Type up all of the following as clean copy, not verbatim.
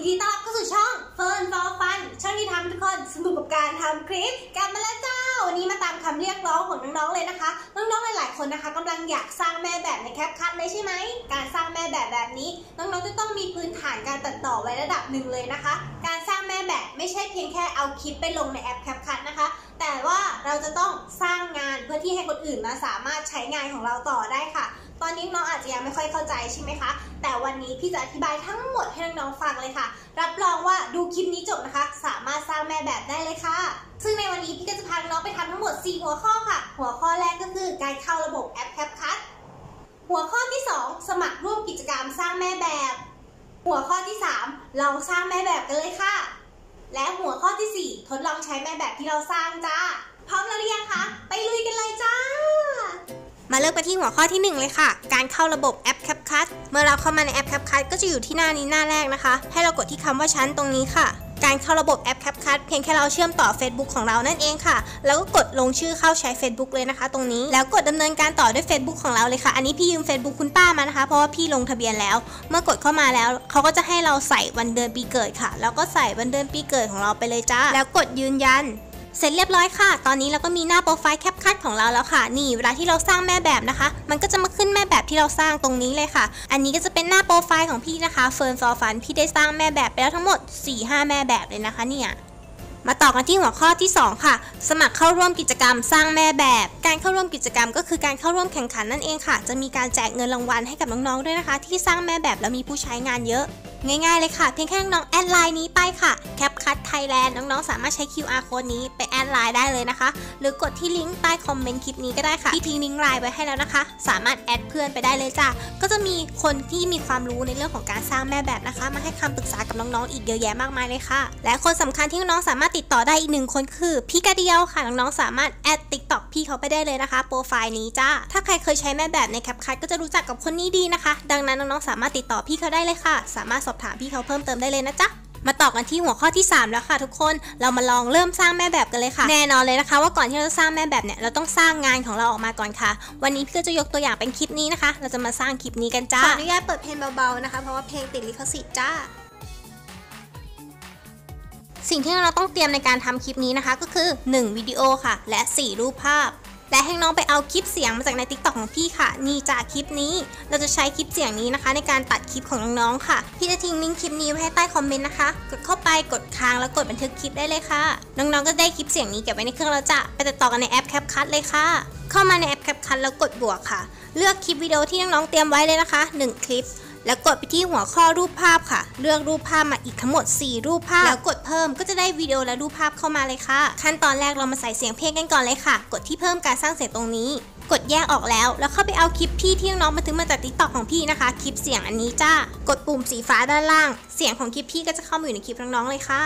ดีต้อนรับเข้าสู่ช่องเฟิร์นฟอร์ฟันช่องที่ทำทุกคนสนุกกับการทำคลิปกันมาแล้วจ้าวันนี้มาตามคำเรียกร้องของน้องๆเลยนะคะน้องๆหลายๆคนนะคะกำลังอยากสร้างแม่แบบในแคปคัทเลยใช่ไหมการสร้างแม่แบบนี้น้องๆจะต้องมีพื้นฐานการตัดต่อไว้ระดับหนึ่งเลยนะคะการสร้างแม่แบบไม่ใช่เพียงแค่เอาคลิปไปลงในแอปแคปคัทนะคะแต่ว่าเราจะต้องสร้างงานเพื่อที่ให้คนอื่นมาสามารถใช้งานของเราต่อได้ค่ะตอนนี้น้องอาจจะยังไม่ค่อยเข้าใจใช่ไหมคะแต่วันนี้พี่จะอธิบายทั้งหมดให้น้องๆฟังเลยค่ะรับรองว่าดูคลิปนี้จบนะคะสามารถสร้างแม่แบบได้เลยค่ะซึ่งในวันนี้พี่ก็จะพาน้องไปทำทั้งหมด4หัวข้อค่ะหัวข้อแรกก็คือการเข้าระบบแอปแคปคัทหัวข้อที่2สมัครร่วมกิจกรรมสร้างแม่แบบหัวข้อที่3ลองสร้างแม่แบบกันเลยค่ะและหัวข้อที่4ทดลองใช้แม่แบบที่เราสร้างจ้าพร้อมแล้วหรือยังคะไปลุยกันเลยจ้ามาเริ่มกันที่หัวข้อที่1เลยค่ะการเข้าระบบแอป CapCut เมื่อเราเข้ามาในแอป CapCut ก็จะอยู่ที่หน้านี้หน้าแรกนะคะให้เรากดที่คำว่าชั้นตรงนี้ค่ะการเข้าระบบแอป CapCut เพียงแค่เราเชื่อมต่อ Facebook ของเรานั่นเองค่ะแล้วก็กดลงชื่อเข้าใช้ Facebook เลยนะคะตรงนี้แล้วกดดำเนินการต่อด้วย Facebook ของเราเลยค่ะอันนี้พี่ยืม Facebook คุณป้ามานะคะเพราะว่าพี่ลงทะเบียนแล้วเมื่อกดเข้ามาแล้วเขาก็จะให้เราใส่วันเดือนปีเกิดค่ะแล้วก็ใส่วันเดือนปีเกิดของเราไปเลยจ้าแล้วกดยืนยันเสร็จเรียบร้อยค่ะตอนนี้เราก็มีหน้าโปรไฟล์ CapCut ของเราแล้วค่ะนี่เวลาที่เราสร้างแม่แบบนะคะมันก็จะมาขึ้นแม่แบบที่เราสร้างตรงนี้เลยค่ะอันนี้ก็จะเป็นหน้าโปรไฟล์ของพี่นะคะเฟิร์นฟอร์ฟันพี่ได้สร้างแม่แบบไปแล้วทั้งหมด 4-5 แม่แบบเลยนะคะเนี่ยมาต่อกันที่หัวข้อที่2ค่ะสมัครเข้าร่วมกิจกรรมสร้างแม่แบบการเข้าร่วมกิจกรรมก็คือการเข้าร่วมแข่งขันนั่นเองค่ะจะมีการแจกเงินรางวัลให้กับน้องๆด้วยนะคะที่สร้างแม่แบบแล้วมีผู้ใช้งานเยอะง่ายๆเลยค่ะเพียงแค่น้องๆแอดไลน์นี้ไปค่ะ CapCut Thailand น้องๆสามารถใช้ QR code นี้ไปแอดไลน์ได้เลยนะคะหรือกดที่ลิงก์ใต้คอมเมนต์คลิปนี้ก็ได้ค่ะที่ทิ้งลิงก์ไลน์ไว้ให้แล้วนะคะสามารถแอดเพื่อนไปได้เลยจ้ะก็จะมีคนที่มีความรู้ในเรื่องของการสร้างแม่แบบนะคะมาให้คำปรึกษากับน้องๆอีกเยอะแยะมากมายเลยค่ะและคนสำคัญที่น้องๆสามารถติดต่อได้อีก1คนคือพี่กระเดียวค่ะน้องๆสามารถแอด TikTok พี่เขาไปได้เลยนะคะโปรไฟล์นี้จ้าถ้าใครเคยใช้แม่แบบใน CapCut ก็จะรู้จักกับคนนี้ดีนะคะดังนั้นน้องๆสามารถติดต่อพี่เขาได้เลยค่ะสามารถสอบถามพี่เขาเพิ่มเติมได้เลยนะจ๊ะมาต่อกันที่หัวข้อที่3แล้วค่ะทุกคนเรามาลองเริ่มสร้างแม่แบบกันเลยค่ะแน่นอนเลยนะคะว่าก่อนที่เราจะสร้างแม่แบบเนี่ยเราต้องสร้างงานของเราออกมาก่อนค่ะวันนี้พี่ก็จะยกตัวอย่างเป็นคลิปนี้นะคะเราจะมาสร้างคลิปนี้กันจ้าขออนุญาตเปิดเพลงเบาๆนะคะเพราะว่าเพลงติดลิขสิทธิ์จ้าสิ่งที่เราต้องเตรียมในการทำคลิปนี้นะคะก็คือ1วิดีโอค่ะและ4รูปภาพและให้น้องไปเอาคลิปเสียงมาจากใน TikTok ของพี่ค่ะนี่จากคลิปนี้เราจะใช้คลิปเสียงนี้นะคะในการตัดคลิปของน้องๆค่ะพี่จะทิ้งลิงก์คลิปนี้ไว้ให้ใต้คอมเมนต์นะคะกดเข้าไปกดค้างแล้วกดบันทึกคลิปได้เลยค่ะน้องๆก็ได้คลิปเสียงนี้เก็บไว้ในเครื่องแล้วจะไปตัดต่อกันในแอป CapCut เลยค่ะเข้ามาในแอป CapCut แล้วกดบวกค่ะเลือกคลิปวิดีโอที่น้องๆเตรียมไว้เลยนะคะ1คลิปแล้วกดไปที่หัวข้อรูปภาพค่ะเลือกรูปภาพมาอีกทั้งหมด4รูปภาพแล้วกดเพิ่มก็จะได้วิดีโอและรูปภาพเข้ามาเลยค่ะขั้นตอนแรกเรามาใส่เสียงเพลงกันก่อนเลยค่ะกดที่เพิ่มการสร้างเสียงตรงนี้กดแยกออกแล้วเข้าไปเอาคลิปพี่ที่น้องมาถึงมาจาก TikTok ของพี่นะคะคลิปเสียงอันนี้จ้ากดปุ่มสีฟ้าด้านล่างเสียงของคลิปพี่ก็จะเข้ามาอยู่ในคลิปน้องๆเลยค่ะ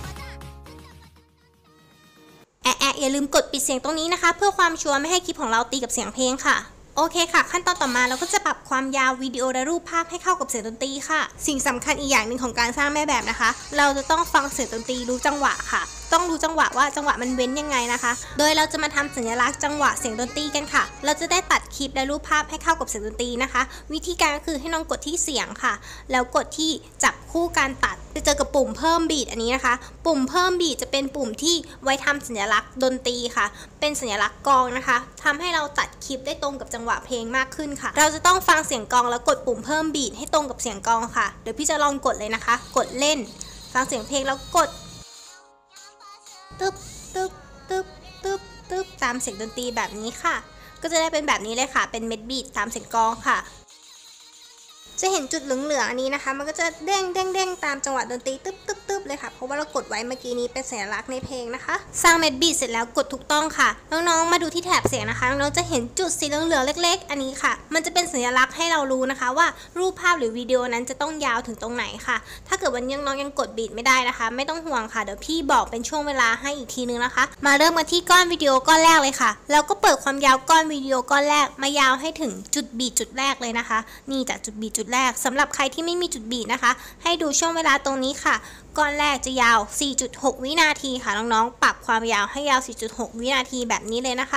อย่าลืมกดปิดเสียงตรงนี้นะคะเพื่อความชัวร์ไม่ให้คลิปของเราตีกับเสียงเพลงค่ะโอเคค่ะขั้นตอนต่อมาเราก็จะปรับความยาววิดีโอและรูปภาพให้เข้ากับเสียงดนตรีค่ะสิ่งสำคัญอีกอย่างหนึ่งของการสร้างแม่แบบนะคะเราจะต้องฟังเสียงดนตรีรู้จังหวะค่ะต้องรู้จังหวะว่าจังหวะมันเว้นยังไงนะคะโดยเราจะมาทำสัญลักษณ์จังหวะเสียงดนตรีกันค่ะเราจะได้ตัดคลิปและรูปภาพให้เข้ากับเสียงดนตรีนะคะวิธีการก็คือให้น้องกดที่เสียงค่ะแล้วกดที่จับคู่การตัดจะเจอกับปุ่มเพิ่มบีทอันนี้นะคะปุ่มเพิ่มบีทจะเป็นปุ่มที่ไว้ทำสัญลักษณ์ดนตรีค่ะเป็นสัญลักษณ์กลองนะคะทำให้เราตัดคลิปได้ตรงกับจังหวะเพลงมากขึ้นค่ะเราจะต้องฟังเสียงกลองแล้วกดปุ่มเพิ่มบีทให้ตรงกับเสียงกลองค่ะเดี๋ยวพี่จะลองกดเลยนะคะกดเล่นฟังเสียงเพลงแล้วกดตึ๊บตึ๊บตึ๊บตึ๊บตึ๊บตามเสียงดนตรีแบบนี้ค่ะก็จะได้เป็นแบบนี้เลยค่ะเป็นเม็ดบีทตามเสียงกลองค่ะจะเห็นจุดเหลืองๆอันนี้นะคะมันก็จะเด้งเด้งเด้งตามจังหวะดนตรีตึ๊บตึ๊บตึ๊บเลยค่ะเพราะว่าเรากดไว้เมื่อกี้นี้เป็นสัญลักษณ์ในเพลงนะคะสร้างเม็ดบีทเสร็จแล้วกดถูกต้องค่ะน้องๆมาดูที่แถบเสียงนะคะน้องๆจะเห็นจุดสีเหลืองๆเล็กๆอันนี้ค่ะมันจะเป็นสัญลักษณ์ให้เรารู้นะคะว่ารูปภาพหรือวิดีโอนั้นจะต้องยาวถึงตรงไหนค่ะถ้าเกิดวันนี้น้องยังกดบีทไม่ได้นะคะไม่ต้องห่วงค่ะเดี๋ยวพี่บอกเป็นช่วงเวลาให้อีกทีนึงนะคะมาเริ่มกันที่ก้อนวิดีโอก้อนแรกเลยค่ะแล้วก็เปิดความยาวก้อนวิดีโอก้อนแรกมายาวให้ถึงจุดบีทจุดแรกเลยนะคะนี่จากจุดบีทจุดแรกสำหรับใครที่ไม่มีจุดบีทนะคะให้ดูช่วงเวลาตรงนี้ค่ะก้อนแรกจะยาว 4.6 วินาทีค่ะน้องๆปรับความยาวให้ยาว 4.6 วินาทีแบบนี้เลยนะคะ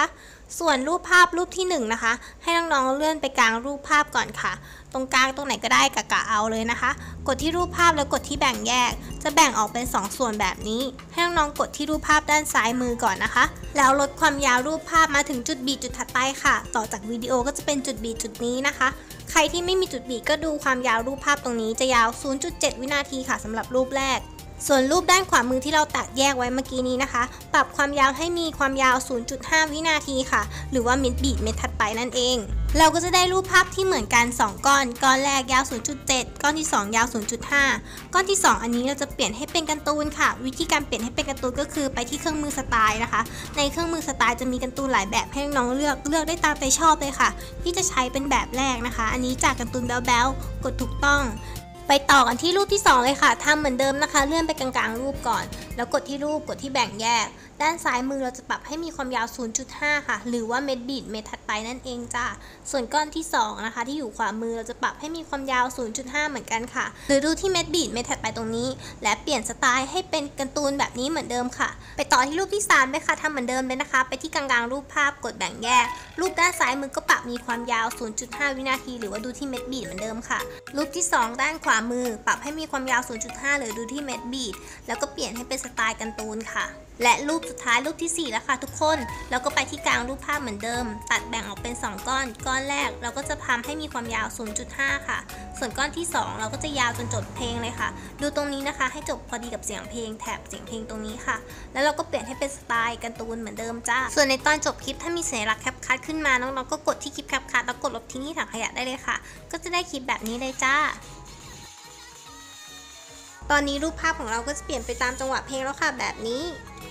ส่วนรูปภาพรูปที่1นะคะให้น้องๆเลื่อนไปกลางรูปภาพก่อนค่ะตรงกลางตรงไหนก็ได้กะเอาเลยนะคะกดที่รูปภาพแล้วกดที่แบ่งแยกจะแบ่งออกเป็น2ส่วนแบบนี้ให้น้องๆกดที่รูปภาพด้านซ้ายมือก่อนนะคะแล้วลดความยาวรูปภาพมาถึงจุดบีจุดถัดไปค่ะต่อจากวิดีโอก็จะเป็นจุดบีจุดนี้นะคะใครที่ไม่มีจุดบีก็ดูความยาวรูปภาพตรงนี้จะยาว 0.7 วินาทีค่ะสำหรับรูปแรกส่วนรูปด้านขวามือที่เราตัดแยกไว้เมื่อกี้นี้นะคะปรับความยาวให้มีความยาว 0.5 วินาทีค่ะหรือว่าเม็ดบีทเม็ดถัดไปนั่นเองเราก็จะได้รูปภาพที่เหมือนกัน2ก้อนก้อนแรกยาว 0.7 ก้อนที่2ยาว 0.5 ก้อนที่2อันนี้เราจะเปลี่ยนให้เป็นการ์ตูนค่ะวิธีการเปลี่ยนให้เป็นการ์ตูนก็คือไปที่เครื่องมือสไตล์นะคะในเครื่องมือสไตล์จะมีการ์ตูนหลายแบบให้น้องเลือกได้ตามใจชอบเลยค่ะที่จะใช้เป็นแบบแรกนะคะอันนี้จากการ์ตูนแบ๊วๆกดถูกต้องไปต่อกันที่รูปที่2เลยค่ะทำเหมือนเดิมนะคะเลื่อนไปกลางๆรูปก่อนแล้วกดที่รูปกดที่แบ่งแยกด้านซ้ายมือเราจะปรับให้มีความยาว 0.5 ค่ะหรือว่าเม็ดบีทเม็ดถัดไปนั่นเองจ้าส่วนก้อนที่2นะคะที่อยู่ขวามือเราจะปรับให้มีความยาว 0.5 เหมือนกันค่ะหรือดูที่เม็ดบีทเม็ดถัดไปตรงนี้และเปลี่ยนสไตล์ให้เป็นการ์ตูนแบบนี้เหมือนเดิมค่ะไปต่อที่รูปที่3เลยค่ะทำเหมือนเดิมเลยนะคะไปที่กลางๆรูปภาพกดแบ่งแยกรูปด้านซ้ายมือก็ปรับมีความยาว 0.5 วินาทีหรือว่าดูที่เม็ดบีทเหมือนเดิมค่ะรูปที่2ด้านขวามือปรับให้มีความยาว 0.5 หรือดูที่เม็ดบีทแล้วก็เปลี่ยนให้เป็นสไตล์การ์ตูนค่ะและรูปสุดท้ายรูปที่4แล้วค่ะทุกคนแล้วก็ไปที่กลางรูปภาพเหมือนเดิมตัดแบ่งออกเป็น2ก้อนก้อนแรกเราก็จะทำให้มีความยาว 0.5 ค่ะส่วนก้อนที่2เราก็จะยาวจนจบเพลงเลยค่ะดูตรงนี้นะคะให้จบพอดีกับเสียงเพลงแถบเสียงเพลงตรงนี้ค่ะแล้วเราก็เปลี่ยนให้เป็นสไตล์การ์ตูนเหมือนเดิมจ้าส่วนในตอนจบคลิปถ้ามีสัญลักษณ์แคปคัทขึ้นมาน้องๆก็กดที่คลิปแคปคัทแล้วกดลบทิ้งที่ถังขยะได้เลยค่ะก็จะได้คลิปแบบนี้เลยจ้าตอนนี้รูปภาพของเราก็จะเปลี่ยนไปตามจังหวะเพลงแล้วค่ะแบบนี้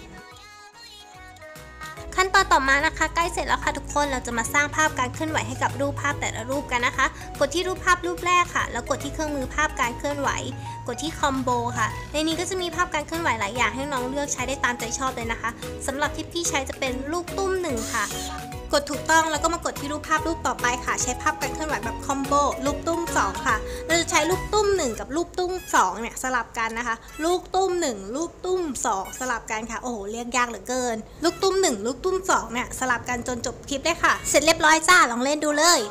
ขั้นตอนต่อมานะคะใกล้เสร็จแล้วค่ะทุกคนเราจะมาสร้างภาพการเคลื่อนไหวให้กับรูปภาพแต่ละรูปกันนะคะกดที่รูปภาพรูปแรกค่ะแล้วกดที่เครื่องมือภาพการเคลื่อนไหวกดที่คอมโบค่ะในนี้ก็จะมีภาพการเคลื่อนไหวหลายอย่างให้น้องเลือกใช้ได้ตามใจชอบเลยนะคะสำหรับที่พี่ใช้จะเป็นลูกตุ้ม1ค่ะกดถูกต้องแล้วก็มากดที่รูปภาพรูปต่อไปค่ะใช้ภาพการเคลื่อนไหวแบบคอมโบลูกตุ้ม2ค่ะเราจะใช้ลูกตุ้ม1กับลูกตุ้ม2เนี่ยสลับกันนะคะลูกตุ้ม1ลูกตุ้ม2สลับกันค่ะโอ้โหเรียกยากเหลือเกินลูกตุ้ม1ลูกตุ้ม2เนี่ยสลับกันจนจบคลิปเลยค่ะเสร็จเรียบร้อยจ้าลองเล่นดูเลย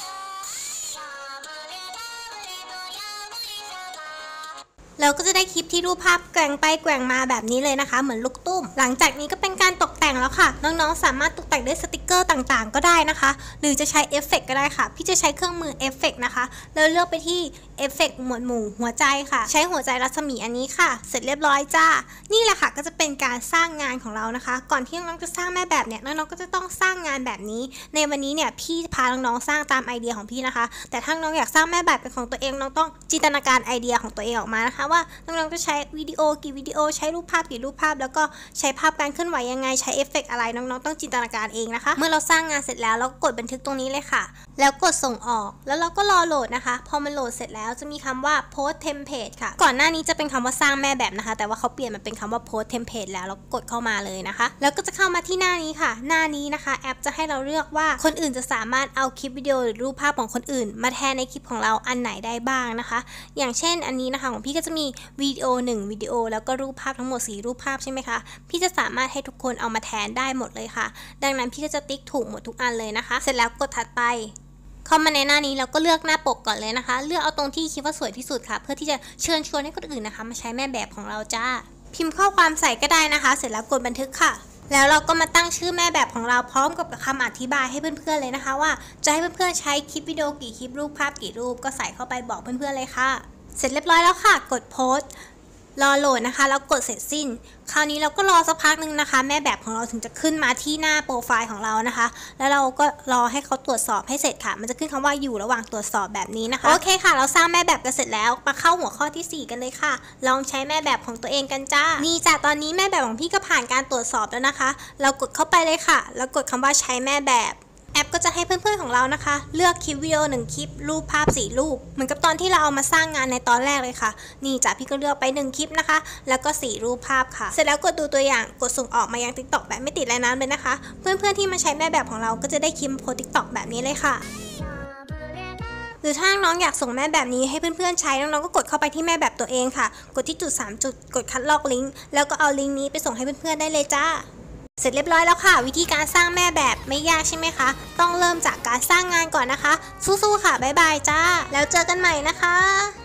เราก็จะได้คลิปที่รูปภาพแกว่งไปแกว่งมาแบบนี้เลยนะคะเหมือนลูกตุ้มหลังจากนี้ก็เป็นการตกแต่งแล้วค่ะน้องๆสามารถตกแต่งด้วยสติกเกอร์ต่างๆก็ได้นะคะหรือจะใช้เอฟเฟกต์ก็ได้ค่ะพี่จะใช้เครื่องมือเอฟเฟกต์นะคะแล้วเลือกไปที่เอฟเฟกต์หมวดหมู่หัวใจค่ะใช้หัวใจรัศมีอันนี้ค่ะเสร็จเรียบร้อยจ้านี่แหละค่ะก็จะเป็นการสร้างงานของเรานะคะก่อนที่น้องๆจะสร้างแม่แบบเนี่ยน้องๆก็จะต้องสร้างงานแบบนี้ในวันนี้เนี่ยพี่พาน้องๆสร้างตามไอเดียของพี่นะคะแต่ถ้าน้องอยากสร้างแม่แบบเป็นของตัวเองน้องต้องจินตนาการไอเดียของตัวเองออกมานะคะว่าน้องๆจะใช้วิดีโอกี่วิดีโอใช้รูปภาพกี่รูปภาพแล้วก็ใช้ภาพการเคลื่อนไหวยังไงใช้เอฟเฟกต์อะไรน้องๆต้องจินตนาการเองนะคะเมื่อเราสร้างงานเสร็จแล้วเรากดบันทึกตรงนี้เลยค่ะแล้วกดส่งออกแล้วเราก็รอโหลดนะคะพอมันโหลดเสร็จแล้วจะมีคำว่า post template ค่ะก่อนหน้านี้จะเป็นคำว่าสร้างแม่แบบนะคะแต่ว่าเขาเปลี่ยนมาเป็นคำว่า post template แล้วเรากดเข้ามาเลยนะคะแล้วก็จะเข้ามาที่หน้านี้ค่ะหน้านี้นะคะแอปจะให้เราเลือกว่าคนอื่นจะสามารถเอาคลิปวิดีโอหรือรูปภาพของคนอื่นมาแทนในคลิปของเราอันไหนได้บ้างนะคะอย่างเช่นอันนี้นะคะของพี่ก็จะมีวิดีโอ1วิดีโอแล้วก็รูปภาพทั้งหมด4รูปภาพใช่ไหมคะพี่จะสามารถให้ทุกคนเอามาแทนได้หมดเลยค่ะดังนั้นพี่ก็จะติ๊กถูกหมดทุกอันเลยนะคะเสร็จแล้วกดถัดไปเข้ามาในหน้านี้เราก็เลือกหน้าปกก่อนเลยนะคะเลือกเอาตรงที่คิดว่าสวยที่สุดค่ะเพื่อที่จะเชิญชวนให้คนอื่นนะคะมาใช้แม่แบบของเราจ้าพิมพ์ข้อความใส่ก็ได้นะคะเสร็จแล้วกดบันทึกค่ะแล้วเราก็มาตั้งชื่อแม่แบบของเราพร้อมกับคำอธิบายให้เพื่อนๆเลยนะคะว่าจะให้เพื่อนๆใช้คลิปวิดีโอกี่คลิปรูปภาพกี่รูปก็ใส่เข้าไปบอกเพื่อนๆเลยค่ะเสร็จเรียบร้อยแล้วค่ะกดโพสต์รอโหลดนะคะแล้วกดเสร็จสิ้นคราวนี้เราก็รอสักพักนึงนะคะแม่แบบของเราถึงจะขึ้นมาที่หน้าโปรไฟล์ของเรานะคะแล้วเราก็รอให้เขาตรวจสอบให้เสร็จค่ะมันจะขึ้นคำว่าอยู่ระหว่างตรวจสอบแบบนี้นะคะโอเคค่ะเราสร้างแม่แบบกันเสร็จแล้วมาเข้าหัวข้อที่4กันเลยค่ะลองใช้แม่แบบของตัวเองกันจ้านี่จ้ะตอนนี้แม่แบบของพี่ก็ผ่านการตรวจสอบแล้วนะคะเรากดเข้าไปเลยค่ะแล้วกดคำว่าใช้แม่แบบแอปก็จะให้เพื่อนๆของเรานะคะเลือกคลิปวิดีโอ1คลิปรูปภาพ4รูปเหมือนกับตอนที่เราเอามาสร้างงานในตอนแรกเลยค่ะนี่จ้ะพี่ก็เลือกไป1คลิปนะคะแล้วก็4รูปภาพค่ะเสร็จแล้วกดดูตัวอย่างกดส่งออกมายัง TikTok แบบไม่ติดอะไรนั้นเลยนะคะเพื่อนๆที่มาใช้แม่แบบของเราก็จะได้คลิปโพส TikTok แบบนี้เลยค่ะหรือถ้าน้องอยากส่งแม่แบบนี้ให้เพื่อนๆใช้น้องๆก็กดเข้าไปที่แม่แบบตัวเองค่ะกดที่จุด3จุดกดคัดลอกลิงก์แล้วก็เอาลิงก์นี้ไปส่งให้เพื่อนๆได้เลยจ้าเสร็จเรียบร้อยแล้วค่ะวิธีการสร้างแม่แบบไม่ยากใช่ไหมคะต้องเริ่มจากการสร้างงานก่อนนะคะสู้ๆค่ะบ๊ายบายจ้าแล้วเจอกันใหม่นะคะ